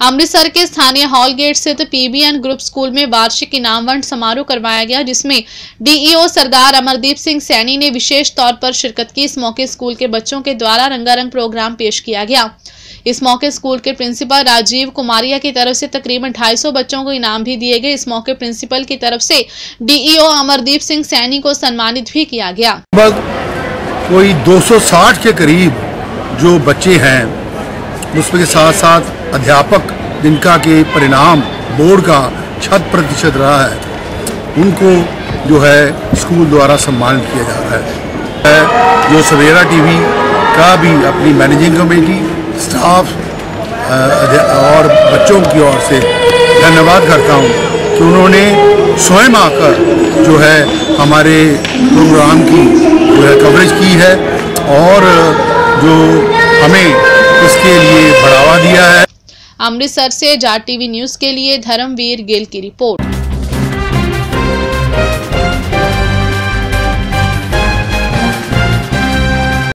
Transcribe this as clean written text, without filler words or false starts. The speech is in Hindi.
अमृतसर के स्थानीय हॉल गेट स्थित पीबीएन ग्रुप स्कूल में वार्षिक इनामवंटन समारोह करवाया गया, जिसमें डीईओ सरदार अमरदीप सिंह सैनी ने विशेष तौर पर शिरकत की। इस मौके स्कूल के बच्चों के द्वारा रंगारंग प्रोग्राम पेश किया गया। इस मौके स्कूल के प्रिंसिपल राजीव कुमारिया की तरफ से तकरीबन 250 बच्चों को इनाम भी दिए गए। इस मौके प्रिंसिपल की तरफ से डीईओ अमरदीप सिंह सैनी को सम्मानित भी किया गया। कोई 260 के करीब जो बच्चे हैं, उसके साथ साथ अध्यापक जिनका के परिणाम बोर्ड का 100% रहा है, उनको जो है स्कूल द्वारा सम्मानित किया जा रहा है। जो सवेरा टीवी का भी अपनी मैनेजिंग कमेटी, स्टाफ और बच्चों की ओर से धन्यवाद करता हूं कि उन्होंने स्वयं आकर जो है हमारे प्रोग्राम की जो है कवरेज की है और जो हमें इसके लिए बढ़ावा दिया है। अमृतसर से जाट टीवी न्यूज़ के लिए धर्मवीर गिल की रिपोर्ट।